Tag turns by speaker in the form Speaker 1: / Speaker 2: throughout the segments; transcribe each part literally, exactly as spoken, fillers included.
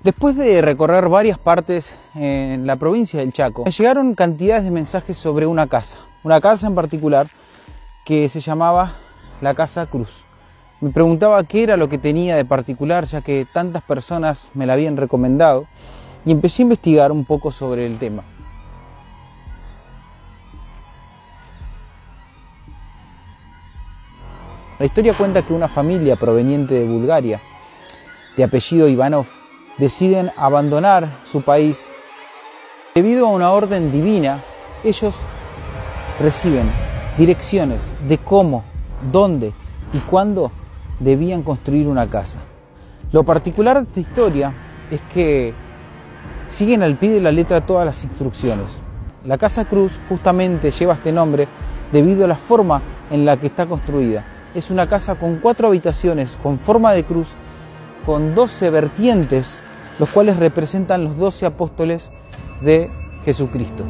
Speaker 1: Después de recorrer varias partes en la provincia del Chaco, me llegaron cantidades de mensajes sobre una casa, una casa en particular que se llamaba la Casa Cruz. Me preguntaba qué era lo que tenía de particular, ya que tantas personas me la habían recomendado, y empecé a investigar un poco sobre el tema. La historia cuenta que una familia proveniente de Bulgaria, de apellido Ivanov, deciden abandonar su país. Debido a una orden divina, ellos reciben direcciones de cómo, dónde y cuándo debían construir una casa. Lo particular de esta historia es que siguen al pie de la letra todas las instrucciones. La Casa Cruz justamente lleva este nombre debido a la forma en la que está construida. Es una casa con cuatro habitaciones con forma de cruz, con doce vertientes, los cuales representan los doce apóstoles de Jesucristo.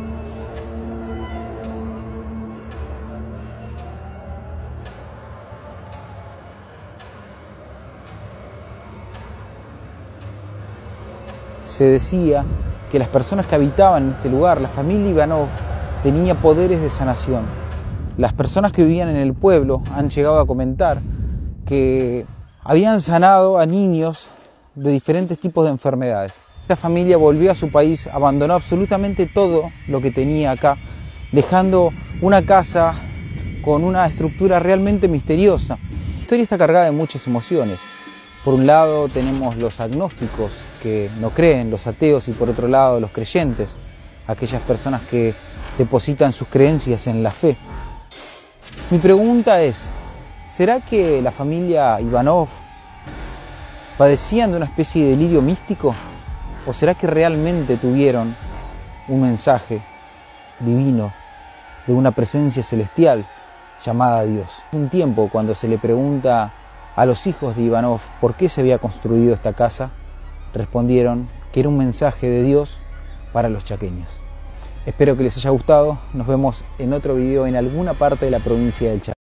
Speaker 1: Se decía que las personas que habitaban en este lugar, la familia Ivanov, tenía poderes de sanación. Las personas que vivían en el pueblo han llegado a comentar que habían sanado a niños de diferentes tipos de enfermedades. Esta familia volvió a su país, abandonó absolutamente todo lo que tenía acá, dejando una casa con una estructura realmente misteriosa. La historia está cargada de muchas emociones. Por un lado tenemos los agnósticos que no creen, los ateos, y por otro lado los creyentes, aquellas personas que depositan sus creencias en la fe. Mi pregunta es, ¿será que la familia Ivanov padecían de una especie de delirio místico? ¿O será que realmente tuvieron un mensaje divino de una presencia celestial llamada Dios? Un tiempo, cuando se le pregunta a los hijos de Ivanov por qué se había construido esta casa, respondieron que era un mensaje de Dios para los chaqueños. Espero que les haya gustado. Nos vemos en otro video en alguna parte de la provincia del Chaco.